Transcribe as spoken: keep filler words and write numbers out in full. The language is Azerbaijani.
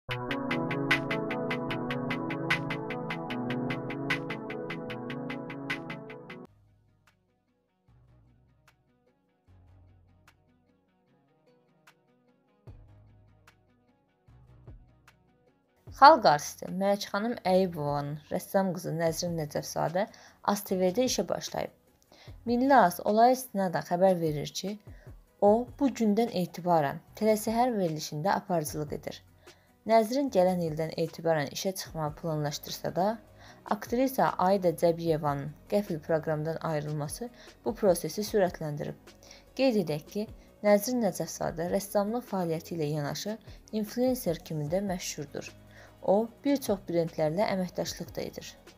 Xalq artisti Mələkxanım Əyubovanın rəssam qızı Nəzrin Nəcəfzadə A S T V-də işə başlayıb. Milli A S olaya istinadən xəbər verir ki, o, bu gündən etibarən telesəhər verilişində aparıcılıq edir. Nəzrin gələn ildən etibarən işə çıxmağı planlaşdırsa da, aktrisa Aida Cəbiyevanın qəfil proqramdan ayrılması bu prosesi sürətləndirib. Qeyd edək ki, Nəzrin Nəcəfzadə rəssamlıq fəaliyyəti ilə yanaşı influencer kimi də məşhurdur. O, bir çox brendlərlə əməkdaşlıq da edir.